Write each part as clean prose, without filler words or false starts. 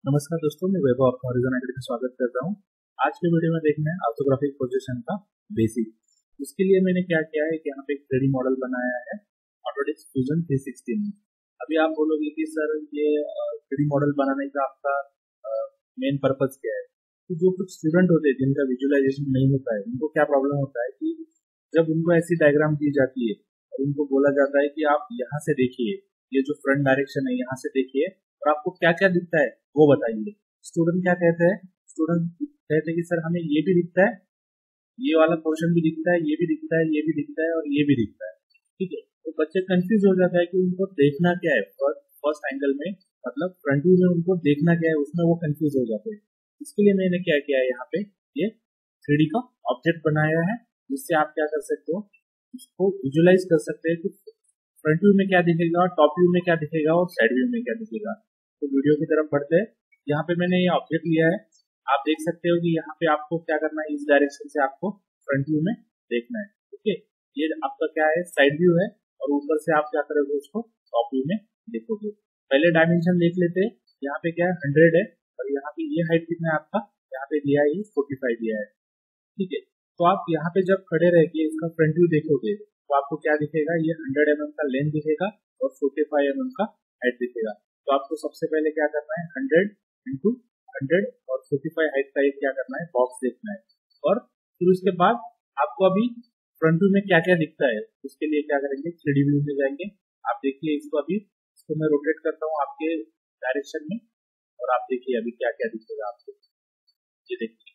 नमस्कार दोस्तों, मैं वैभव आपका हॉरिजॉन एकेडमी में स्वागत करता हूं। आज के वीडियो में देखना है ऑर्थोग्राफिक प्रोजेक्शन का बेसिक। उसके लिए मैंने क्या किया है कि यहाँ पे एक 3D मॉडल बनाया है ऑटोडेस्क फ्यूजन 360 में। अभी आप बोलोगे कि सर ये 3D मॉडल बनाने का आपका मेन पर्पज क्या है। तो जो कुछ स्टूडेंट होते हैं जिनका विजुअलाइजेशन नहीं होता है, उनको क्या प्रॉब्लम होता है कि जब उनको ऐसी डायग्राम दी जाती है और उनको बोला जाता है कि आप यहाँ से देखिए, ये जो फ्रंट डायरेक्शन है यहाँ से देखिए और आपको क्या क्या दिखता है वो बताइए। स्टूडेंट क्या कहते हैं, स्टूडेंट कहते हैं कि सर हमें ये भी दिखता है, ये वाला पोर्शन भी दिखता है, ये भी दिखता है, ये भी दिखता है और ये भी दिखता है। ठीक है, तो बच्चे कंफ्यूज हो जाता है कि उनको देखना क्या है। फर्स्ट एंगल में मतलब फ्रंट व्यू में उनको देखना क्या है, उसमें वो कंफ्यूज हो जाते हैं। इसके लिए मैंने क्या किया है, यहाँ पे ये 3D का ऑब्जेक्ट बनाया है जिससे आप क्या कर सकते हो, उसको विजुअलाइज कर सकते हैं कि फ्रंट व्यू में क्या दिखेगा, टॉप व्यू में क्या दिखेगा और साइड व्यू में क्या दिखेगा। तो वीडियो की तरफ बढ़ते हैं। यहाँ पे मैंने ये ऑब्जेक्ट लिया है, आप देख सकते हो कि यहाँ पे आपको क्या करना है, इस डायरेक्शन से आपको फ्रंट व्यू में देखना है। ओके, ये आपका क्या है, साइड व्यू है और ऊपर से आप क्या करोगे, उसको टॉप व्यू में देखोगे। पहले डायमेंशन देख लेते हैं। यहाँ पे क्या है, 100 है और यहाँ पे ये हाइट कितना है आपका, यहाँ पे दिया है 45 दिया है। ठीक है, तो आप यहाँ पे जब खड़े रह के इसका फ्रंट व्यू देखोगे तो आपको क्या दिखेगा, ये 100 mm का लेंथ दिखेगा और 45 mm का हाइट दिखेगा। तो आपको सबसे पहले क्या करना है, 100 इंटू 100 और 45 हाइट का एक क्या करना है, बॉक्स देखना है। और फिर उसके बाद आपको अभी फ्रंट व्यू में क्या क्या दिखता है, उसके लिए क्या करेंगे, 3D व्यू में जाएंगे। आप देखिए इसको, अभी इसको मैं रोटेट करता हूँ आपके डायरेक्शन में और आप देखिए अभी क्या क्या दिखेगा आपको। ये देखिए,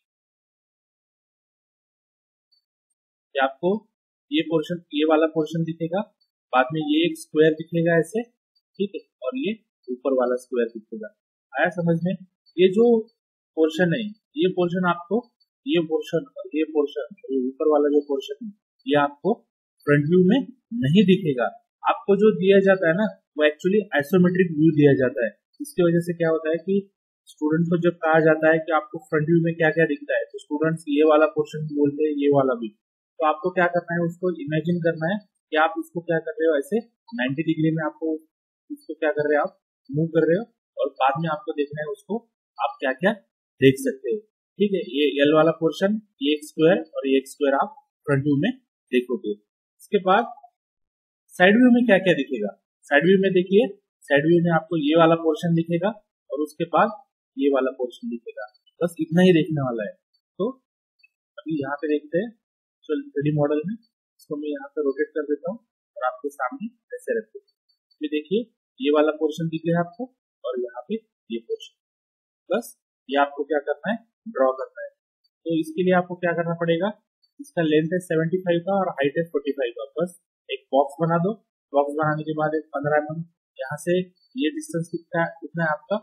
आपको ये पोर्शन, ये वाला पोर्शन दिखेगा, बाद में ये एक स्क्वायर दिखेगा ऐसे, ठीक है, और ये ऊपर वाला स्क्वायर दिखेगा। आया समझ में? ये जो पोर्शन है, ये पोर्शन आपको, ये पोर्शन और ये पोर्शन, ये ऊपर वाला जो पोर्शन है, ये आपको फ्रंट व्यू में नहीं दिखेगा। आपको जो दिया जाता है ना, वो एक्चुअली आइसोमेट्रिक व्यू दिया जाता है। इसकी वजह से क्या होता है कि स्टूडेंट को जब कहा जाता है कि आपको फ्रंट व्यू में क्या क्या दिखता है, तो स्टूडेंट्स ये वाला पोर्शन बोलते हैं, ये वाला भी। तो आपको क्या करना है, उसको इमेजिन करना है कि आप उसको क्या कर रहे हो, ऐसे 90 डिग्री में आपको उसको क्या कर रहे हो, आप मूव कर रहे हो और बाद में आपको देखना है उसको आप क्या क्या देख सकते हो। ठीक है, ये एल वाला पोर्शन, ये एक स्क्वायर और ये एक स्क्वायर आप फ्रंट व्यू में देखोगे। इसके बाद साइड व्यू में क्या क्या दिखेगा, साइड व्यू में देखिए, साइड व्यू में आपको ये वाला पोर्शन दिखेगा और उसके बाद ये वाला पोर्शन दिखेगा। बस इतना ही देखने वाला है। तो अभी यहाँ पे देखते हैं 3D मॉडल में, इसको मैं यहाँ पे रोटेट कर देता हूँ और आपके सामने ऐसे रखते हैं। ये देखिए, ये वाला पोर्शन दिख रहा है आपको और यहाँ पे ये पोर्शन। बस ये आपको क्या करना है, ड्रॉ करना है। तो इसके लिए आपको क्या करना पड़ेगा, इसका लेंथ है 75 का और हाइट है 45 का। बस एक बॉक्स बना दो। बॉक्स बनाने के बाद एक 15 mm, यहाँ से ये डिस्टेंस कितना कितना है आपका,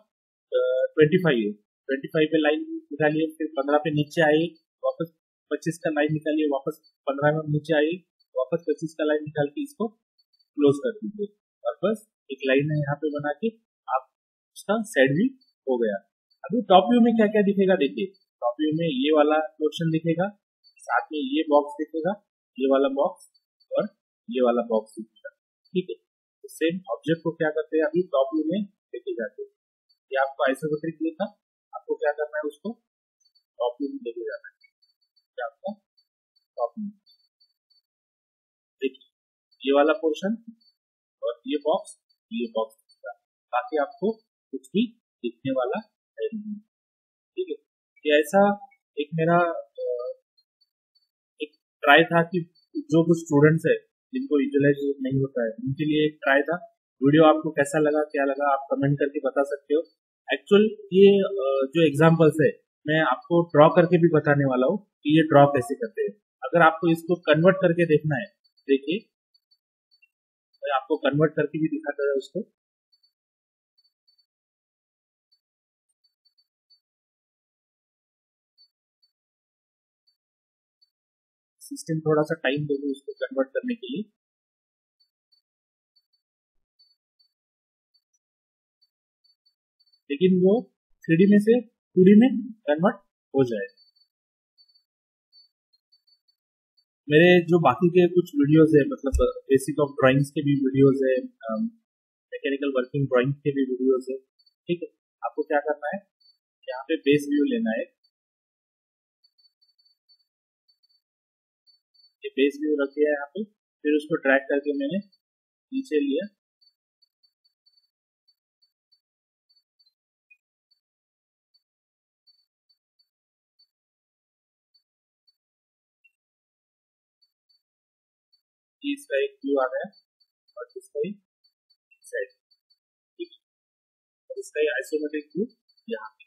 25 है। 25 पे लाइन निकालिए, फिर 15 पे नीचे आइए, वापस 25 का लाइन निकालिए, वापस 15 में नीचे आइए, वापस 25 का लाइन निकाल के इसको क्लोज कर दीजिए और बस एक लाइन है यहाँ पे बना के आप उसका साइड व्यू हो गया। अभी टॉप व्यू में क्या क्या दिखेगा, देखिए टॉप व्यू में ये वाला पोर्शन दिखेगा, साथ में ये बॉक्स दिखेगा, ये वाला बॉक्स और ये वाला बॉक्स दिखेगा। ठीक है, तो सेम ऑब्जेक्ट को क्या करते हैं, अभी टॉप व्यू में देखे जाते हैं। ये आपको आइसोमेट्रिक देखा, आपको क्या करना है, उसको टॉप व्यू में देखे जाना है। आपका टॉप व्यू देखिए, ये वाला पोर्शन और ये बॉक्स दिखेगा, बाकी आपको कुछ भी दिखने वाला है नहीं। ठीक है, ये ऐसा एक मेरा एक ट्राई था कि जो कुछ स्टूडेंट्स है जिनको विजुअलाइजेशन नहीं होता है, उनके लिए एक ट्राई था। वीडियो आपको कैसा लगा, क्या लगा, आप कमेंट करके बता सकते हो। एक्चुअल ये जो एग्जांपल्स है, मैं आपको ड्रॉ करके भी बताने वाला हूँ कि ये ड्रॉ कैसे करते हैं। अगर आपको इसको कन्वर्ट करके देखना है, देखिए मैं आपको कन्वर्ट करके भी दिखाता है उसको। सिस्टम थोड़ा सा टाइम देगी उसको कन्वर्ट करने के लिए। लेकिन वो 3D में से 2D में कन्वर्ट हो जाए। मेरे जो बाकी के कुछ वीडियोस है, मतलब बेसिक ऑफ ड्राइंग्स के भी वीडियोस है, मैकेनिकल वर्किंग ड्राइंग के भी वीडियोस है। ठीक है, आपको क्या करना है, यहाँ पे बेस व्यू लेना है, ये बेस व्यू रख दिया है यहाँ पे, फिर उसको ड्रैग करके मैंने नीचे लिया, इसका एक व्यू आ गया और इसका ही साइड, ठीक है, और इसका ही आइसोमेट्रिक व्यू यहाँ पे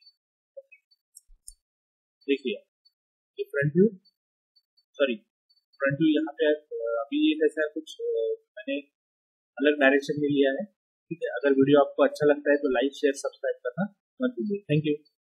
देखिए, ये front view, sorry front view यहाँ पे अभी ये कैसा कुछ मैंने अलग डायरेक्शन में लिया है, ठीक है। अगर वीडियो आपको अच्छा लगता है तो लाइक शेयर सब्सक्राइब करना मत भूलिए। Thank you.